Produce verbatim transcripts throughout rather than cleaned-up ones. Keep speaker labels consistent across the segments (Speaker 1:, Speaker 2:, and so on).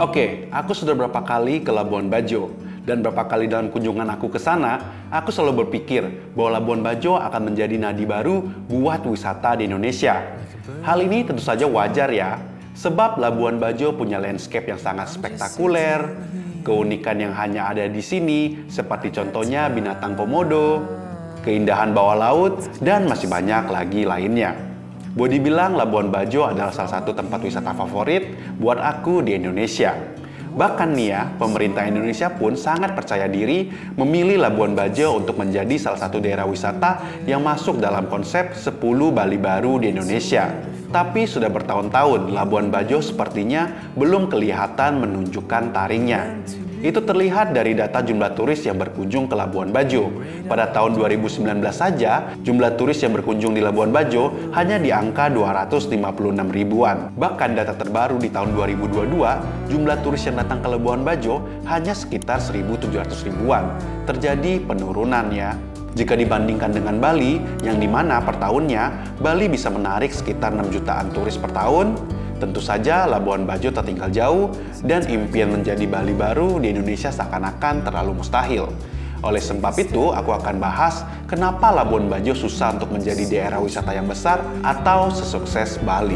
Speaker 1: Oke, aku sudah berapa kali ke Labuan Bajo. Dan berapa kali dalam kunjungan aku ke sana, aku selalu berpikir bahwa Labuan Bajo akan menjadi nadi baru buat wisata di Indonesia. Hal ini tentu saja wajar ya, sebab Labuan Bajo punya landscape yang sangat spektakuler, keunikan yang hanya ada di sini, seperti contohnya binatang komodo, keindahan bawah laut, dan masih banyak lagi lainnya. Boleh dibilang Labuan Bajo adalah salah satu tempat wisata favorit buat aku di Indonesia. Bahkan nih ya, pemerintah Indonesia pun sangat percaya diri memilih Labuan Bajo untuk menjadi salah satu daerah wisata yang masuk dalam konsep sepuluh Bali baru di Indonesia. Tapi sudah bertahun-tahun Labuan Bajo sepertinya belum kelihatan menunjukkan taringnya. Itu terlihat dari data jumlah turis yang berkunjung ke Labuan Bajo. Pada tahun dua ribu sembilan belas saja, jumlah turis yang berkunjung di Labuan Bajo hanya di angka dua ratus lima puluh enam ribuan. Bahkan data terbaru di tahun dua ribu dua puluh dua, jumlah turis yang datang ke Labuan Bajo hanya sekitar seribu tujuh ratus ribuan. Terjadi penurunan ya. Jika dibandingkan dengan Bali, yang dimana per tahunnya, Bali bisa menarik sekitar enam jutaan turis per tahun, tentu saja Labuan Bajo tertinggal jauh dan impian menjadi Bali baru di Indonesia seakan-akan terlalu mustahil. Oleh sebab itu, aku akan bahas kenapa Labuan Bajo susah untuk menjadi daerah wisata yang besar atau sesukses Bali.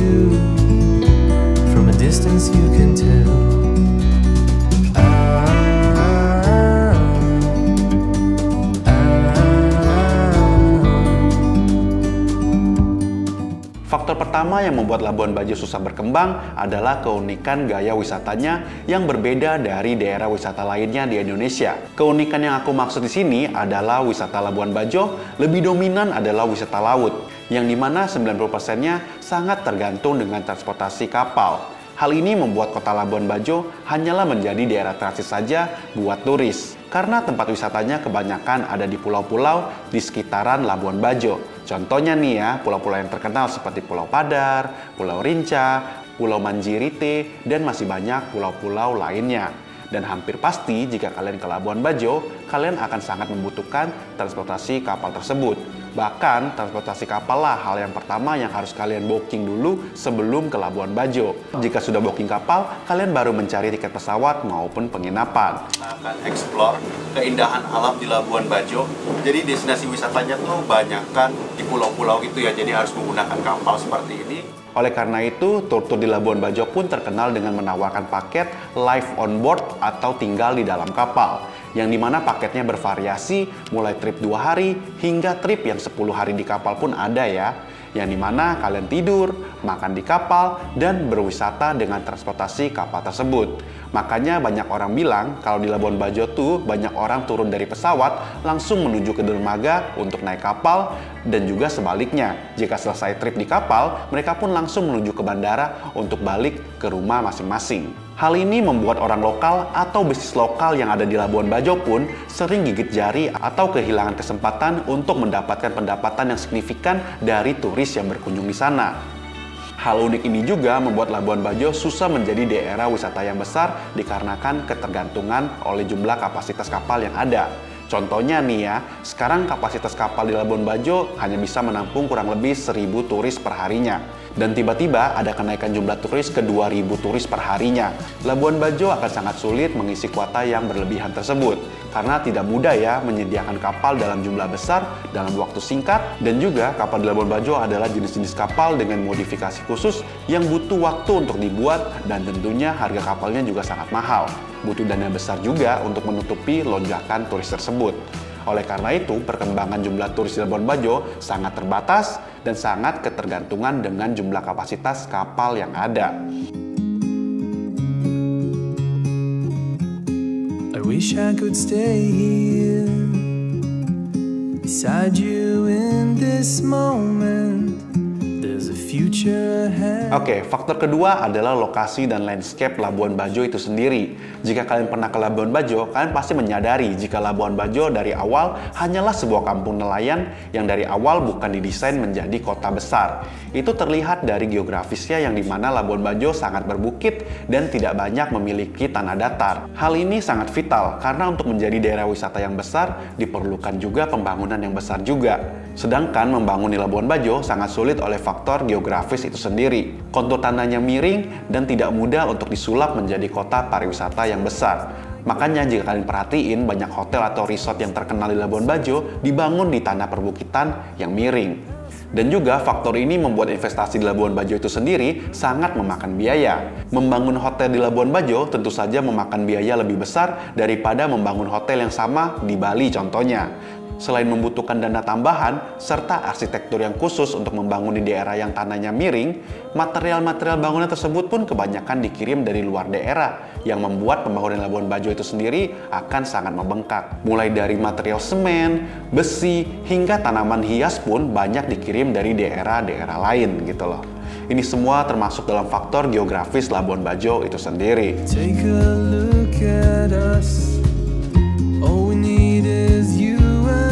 Speaker 1: From a distance you can tell. Faktor pertama yang membuat Labuan Bajo susah berkembang adalah keunikan gaya wisatanya yang berbeda dari daerah wisata lainnya di Indonesia. Keunikan yang aku maksud di sini adalah wisata Labuan Bajo lebih dominan adalah wisata laut, yang dimana sembilan puluh persennya sangat tergantung dengan transportasi kapal. Hal ini membuat kota Labuan Bajo hanyalah menjadi daerah transit saja buat turis. Karena tempat wisatanya kebanyakan ada di pulau-pulau di sekitaran Labuan Bajo. Contohnya nih ya, pulau-pulau yang terkenal seperti Pulau Padar, Pulau Rinca, Pulau Manjirite, dan masih banyak pulau-pulau lainnya. Dan hampir pasti jika kalian ke Labuan Bajo, kalian akan sangat membutuhkan transportasi kapal tersebut. Bahkan transportasi kapal lah hal yang pertama yang harus kalian booking dulu sebelum ke Labuan Bajo. Jika sudah booking kapal, kalian baru mencari tiket pesawat maupun penginapan. Kita akan explore keindahan alam di Labuan Bajo. Jadi destinasi wisatanya tuh banyakkan di pulau-pulau gitu ya, jadi harus menggunakan kapal seperti ini. Oleh karena itu, tur-tur di Labuan Bajo pun terkenal dengan menawarkan paket live on board atau tinggal di dalam kapal, yang dimana paketnya bervariasi mulai trip dua hari hingga trip yang sepuluh hari di kapal pun ada ya, yang dimana kalian tidur, makan di kapal, dan berwisata dengan transportasi kapal tersebut. Makanya banyak orang bilang kalau di Labuan Bajo tuh banyak orang turun dari pesawat langsung menuju ke dermaga untuk naik kapal, dan juga sebaliknya. Jika selesai trip di kapal, mereka pun langsung menuju ke bandara untuk balik ke rumah masing-masing. Hal ini membuat orang lokal atau bisnis lokal yang ada di Labuan Bajo pun sering gigit jari atau kehilangan kesempatan untuk mendapatkan pendapatan yang signifikan dari turis yang berkunjung di sana. Hal unik ini juga membuat Labuan Bajo susah menjadi daerah wisata yang besar dikarenakan ketergantungan oleh jumlah kapasitas kapal yang ada. Contohnya nih ya, sekarang kapasitas kapal di Labuan Bajo hanya bisa menampung kurang lebih seribu turis per harinya. Dan tiba-tiba ada kenaikan jumlah turis ke dua ribu turis per harinya. Labuan Bajo akan sangat sulit mengisi kuota yang berlebihan tersebut. Karena tidak mudah ya menyediakan kapal dalam jumlah besar dalam waktu singkat. Dan juga kapal di Labuan Bajo adalah jenis-jenis kapal dengan modifikasi khusus yang butuh waktu untuk dibuat, dan tentunya harga kapalnya juga sangat mahal. Butuh dana besar juga untuk menutupi lonjakan turis tersebut. Oleh karena itu, perkembangan jumlah turis di Labuan Bajo sangat terbatas dan sangat ketergantungan dengan jumlah kapasitas kapal yang ada. I wish I could stay here beside you in this moment. There's a future ahead. Oke, faktor kedua adalah lokasi dan landscape Labuan Bajo itu sendiri. Jika kalian pernah ke Labuan Bajo, kalian pasti menyadari jika Labuan Bajo dari awal hanyalah sebuah kampung nelayan yang dari awal bukan didesain menjadi kota besar. Itu terlihat dari geografisnya yang dimana Labuan Bajo sangat berbukit dan tidak banyak memiliki tanah datar. Hal ini sangat vital karena untuk menjadi daerah wisata yang besar diperlukan juga pembangunan yang besar juga. Sedangkan membangun di Labuan Bajo sangat sulit oleh faktor geografis geografis itu sendiri. Kontur tanahnya miring dan tidak mudah untuk disulap menjadi kota pariwisata yang besar. Makanya jika kalian perhatiin, banyak hotel atau resort yang terkenal di Labuan Bajo dibangun di tanah perbukitan yang miring. Dan juga faktor ini membuat investasi di Labuan Bajo itu sendiri sangat memakan biaya. Membangun hotel di Labuan Bajo tentu saja memakan biaya lebih besar daripada membangun hotel yang sama di Bali contohnya. Selain membutuhkan dana tambahan, serta arsitektur yang khusus untuk membangun di daerah yang tanahnya miring, material-material bangunan tersebut pun kebanyakan dikirim dari luar daerah, yang membuat pembangunan Labuan Bajo itu sendiri akan sangat membengkak. Mulai dari material semen, besi, hingga tanaman hias pun banyak dikirim dari daerah-daerah lain gitu loh. Ini semua termasuk dalam faktor geografis Labuan Bajo itu sendiri. Take a look at us. All we need is you.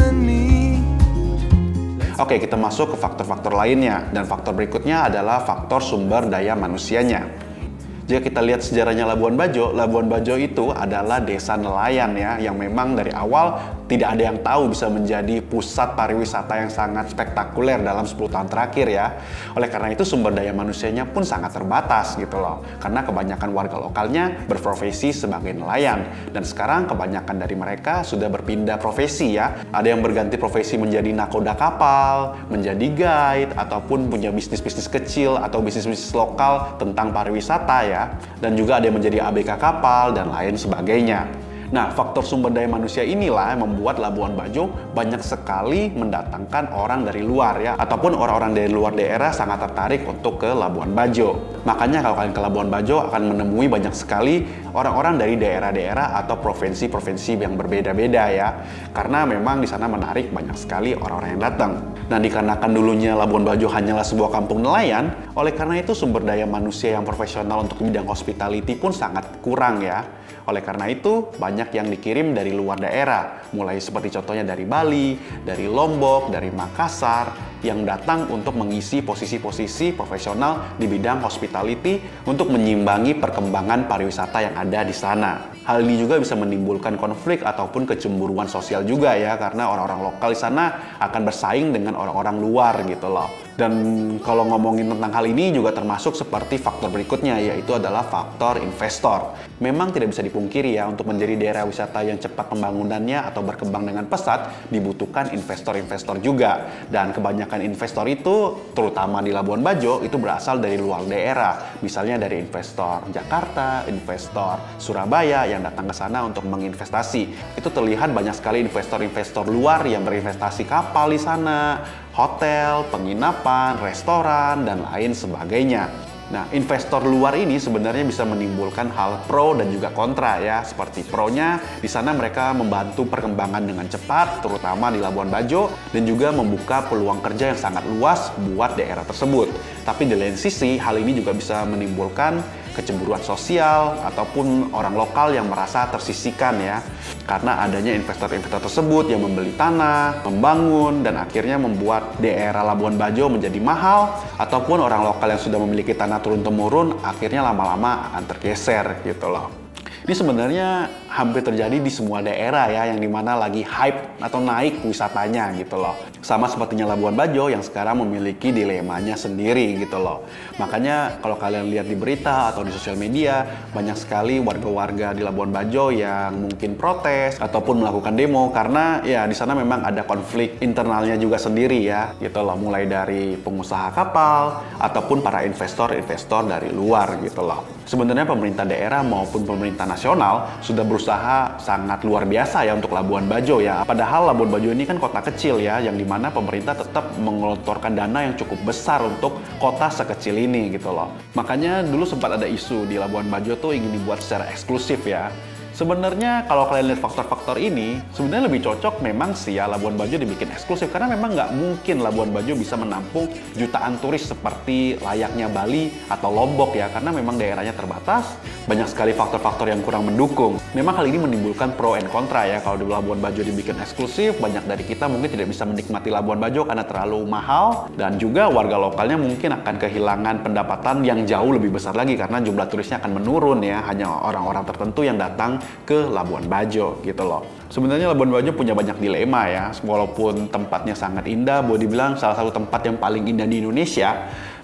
Speaker 1: Oke, kita masuk ke faktor-faktor lainnya, dan faktor berikutnya adalah faktor sumber daya manusianya. Jika kita lihat sejarahnya Labuan Bajo, Labuan Bajo itu adalah desa nelayan ya, yang memang dari awal tidak ada yang tahu bisa menjadi pusat pariwisata yang sangat spektakuler dalam sepuluh tahun terakhir ya. Oleh karena itu sumber daya manusianya pun sangat terbatas gitu loh. Karena kebanyakan warga lokalnya berprofesi sebagai nelayan. Dan sekarang kebanyakan dari mereka sudah berpindah profesi ya. Ada yang berganti profesi menjadi nakoda kapal, menjadi guide, ataupun punya bisnis-bisnis kecil atau bisnis-bisnis lokal tentang pariwisata ya. Dan juga ada yang menjadi A B K kapal dan lain sebagainya. Nah, faktor sumber daya manusia inilah yang membuat Labuan Bajo banyak sekali mendatangkan orang dari luar ya, ataupun orang-orang dari luar daerah sangat tertarik untuk ke Labuan Bajo. Makanya kalau kalian ke Labuan Bajo akan menemui banyak sekali orang-orang dari daerah-daerah atau provinsi-provinsi yang berbeda-beda ya. Karena memang di sana menarik banyak sekali orang-orang yang datang. Nah, dikarenakan dulunya Labuan Bajo hanyalah sebuah kampung nelayan, oleh karena itu sumber daya manusia yang profesional untuk bidang hospitality pun sangat kurang ya. Oleh karena itu, banyak yang dikirim dari luar daerah, mulai seperti contohnya dari Bali, dari Lombok, dari Makassar, yang datang untuk mengisi posisi-posisi profesional di bidang hospitality untuk menyimbangi perkembangan pariwisata yang ada di sana. Hal ini juga bisa menimbulkan konflik ataupun kecemburuan sosial juga ya, karena orang-orang lokal di sana akan bersaing dengan orang-orang luar gitu loh. Dan kalau ngomongin tentang hal ini juga termasuk seperti faktor berikutnya, yaitu adalah faktor investor. Memang tidak bisa dipungkiri ya, untuk menjadi daerah wisata yang cepat pembangunannya atau berkembang dengan pesat, dibutuhkan investor-investor juga. Dan kebanyakan investor itu, terutama di Labuan Bajo, itu berasal dari luar daerah. Misalnya dari investor Jakarta, investor Surabaya yang datang ke sana untuk menginvestasi. Itu terlihat banyak sekali investor-investor luar yang berinvestasi kapal di sana, hotel, penginapan, restoran, dan lain sebagainya. Nah, investor luar ini sebenarnya bisa menimbulkan hal pro dan juga kontra ya. Seperti pro-nya, di sana mereka membantu perkembangan dengan cepat, terutama di Labuan Bajo, dan juga membuka peluang kerja yang sangat luas buat daerah tersebut. Tapi di lain sisi, hal ini juga bisa menimbulkan kecemburuan sosial ataupun orang lokal yang merasa tersisihkan ya, karena adanya investor-investor tersebut yang membeli tanah, membangun, dan akhirnya membuat daerah Labuan Bajo menjadi mahal, ataupun orang lokal yang sudah memiliki tanah turun-temurun akhirnya lama-lama akan tergeser gitu loh. Ini sebenarnya hampir terjadi di semua daerah ya, yang dimana lagi hype atau naik wisatanya gitu loh. Sama sepertinya Labuan Bajo yang sekarang memiliki dilemanya sendiri gitu loh. Makanya kalau kalian lihat di berita atau di sosial media, banyak sekali warga-warga di Labuan Bajo yang mungkin protes ataupun melakukan demo, karena ya di sana memang ada konflik internalnya juga sendiri ya gitu loh. Mulai dari pengusaha kapal ataupun para investor-investor dari luar gitu loh. Sebenarnya pemerintah daerah maupun pemerintah nasional sudah berusaha sangat luar biasa ya untuk Labuan Bajo ya. Padahal Labuan Bajo ini kan kota kecil ya, yang dimana pemerintah tetap mengelontorkan dana yang cukup besar untuk kota sekecil ini gitu loh. Makanya dulu sempat ada isu di Labuan Bajo tuh ingin dibuat secara eksklusif ya. Sebenarnya kalau kalian lihat faktor-faktor ini, sebenarnya lebih cocok memang sih ya Labuan Bajo dibikin eksklusif, karena memang nggak mungkin Labuan Bajo bisa menampung jutaan turis seperti layaknya Bali atau Lombok ya, karena memang daerahnya terbatas, banyak sekali faktor-faktor yang kurang mendukung. Memang hal ini menimbulkan pro and kontra ya. Kalau di Labuan Bajo dibikin eksklusif, banyak dari kita mungkin tidak bisa menikmati Labuan Bajo karena terlalu mahal, dan juga warga lokalnya mungkin akan kehilangan pendapatan yang jauh lebih besar lagi karena jumlah turisnya akan menurun ya, hanya orang-orang tertentu yang datang ke Labuan Bajo gitu loh. Sebenarnya Labuan Bajo punya banyak dilema ya, walaupun tempatnya sangat indah, boleh dibilang salah satu tempat yang paling indah di Indonesia.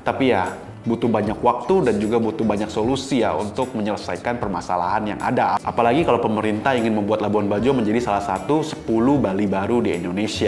Speaker 1: Tapi ya, butuh banyak waktu dan juga butuh banyak solusi ya untuk menyelesaikan permasalahan yang ada. Apalagi kalau pemerintah ingin membuat Labuan Bajo menjadi salah satu sepuluh Bali baru di Indonesia.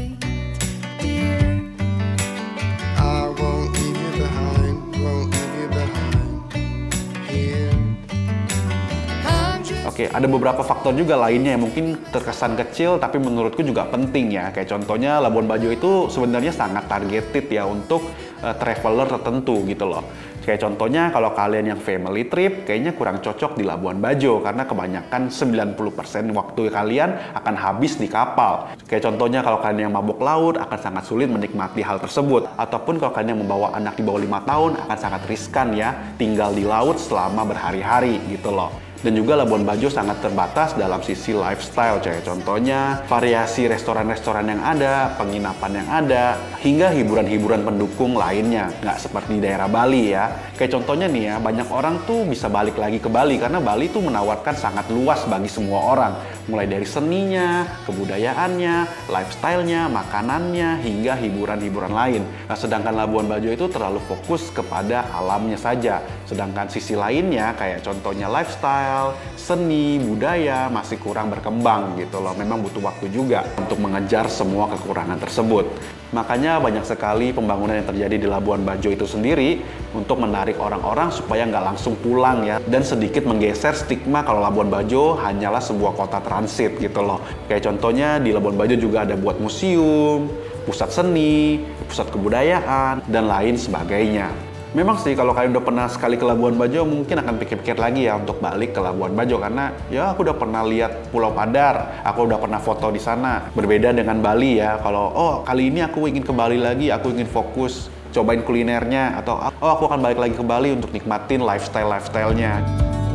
Speaker 1: Oke, ada beberapa faktor juga lainnya yang mungkin terkesan kecil tapi menurutku juga penting ya. Kayak contohnya Labuan Bajo itu sebenarnya sangat targeted ya untuk uh, traveler tertentu gitu loh. Kayak contohnya kalau kalian yang family trip kayaknya kurang cocok di Labuan Bajo karena kebanyakan sembilan puluh persen waktu kalian akan habis di kapal. Kayak contohnya kalau kalian yang mabuk laut akan sangat sulit menikmati hal tersebut. Ataupun kalau kalian yang membawa anak di bawah lima tahun akan sangat riskan ya tinggal di laut selama berhari-hari gitu loh. Dan juga Labuan Bajo sangat terbatas dalam sisi lifestyle, kayak contohnya variasi restoran-restoran yang ada, penginapan yang ada, hingga hiburan-hiburan pendukung lainnya. Nggak seperti di daerah Bali ya. Kayak contohnya nih ya, banyak orang tuh bisa balik lagi ke Bali karena Bali tuh menawarkan sangat luas bagi semua orang. Mulai dari seninya, kebudayaannya, lifestyle-nya, makanannya, hingga hiburan-hiburan lain. Nah, sedangkan Labuan Bajo itu terlalu fokus kepada alamnya saja. Sedangkan sisi lainnya kayak contohnya lifestyle, seni, budaya masih kurang berkembang gitu loh. Memang butuh waktu juga untuk mengejar semua kekurangan tersebut. Makanya banyak sekali pembangunan yang terjadi di Labuan Bajo itu sendiri untuk menarik orang-orang supaya nggak langsung pulang ya. Dan sedikit menggeser stigma kalau Labuan Bajo hanyalah sebuah kota transit gitu loh. Kayak contohnya di Labuan Bajo juga ada buat museum, pusat seni, pusat kebudayaan, dan lain sebagainya. Memang sih kalau kalian udah pernah sekali ke Labuan Bajo mungkin akan pikir-pikir lagi ya untuk balik ke Labuan Bajo karena ya aku udah pernah lihat Pulau Padar, aku udah pernah foto di sana. Berbeda dengan Bali ya, kalau oh kali ini aku ingin ke Bali lagi, aku ingin fokus cobain kulinernya atau oh aku akan balik lagi ke Bali untuk nikmatin lifestyle-lifestyle-nya.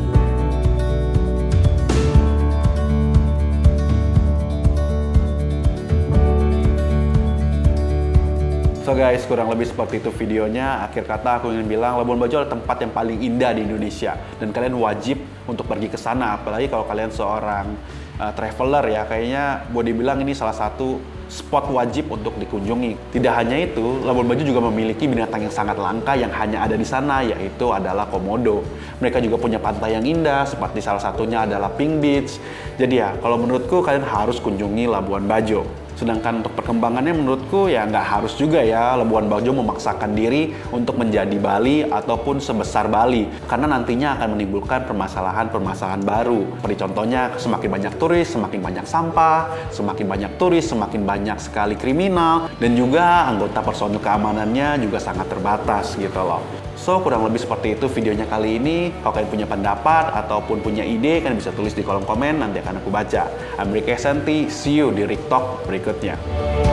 Speaker 1: So guys, kurang lebih seperti itu videonya. Akhir kata aku ingin bilang Labuan Bajo adalah tempat yang paling indah di Indonesia dan kalian wajib untuk pergi ke sana. Apalagi kalau kalian seorang uh, traveler ya, kayaknya boleh dibilang ini salah satu spot wajib untuk dikunjungi. Tidak hanya itu, Labuan Bajo juga memiliki binatang yang sangat langka yang hanya ada di sana, yaitu adalah komodo. Mereka juga punya pantai yang indah, seperti salah satunya adalah Pink Beach. Jadi ya, kalau menurutku kalian harus kunjungi Labuan Bajo. Sedangkan untuk perkembangannya menurutku ya nggak harus juga ya Labuan Bajo memaksakan diri untuk menjadi Bali ataupun sebesar Bali. Karena nantinya akan menimbulkan permasalahan-permasalahan baru. Seperti contohnya semakin banyak turis, semakin banyak sampah, semakin banyak turis, semakin banyak sekali kriminal, dan juga anggota personil keamanannya juga sangat terbatas gitu loh. So, kurang lebih seperti itu videonya kali ini. Kalau kalian punya pendapat ataupun punya ide, kalian bisa tulis di kolom komen, nanti akan aku baca. I'm Rick Esanti, see you di Rick Talk berikutnya.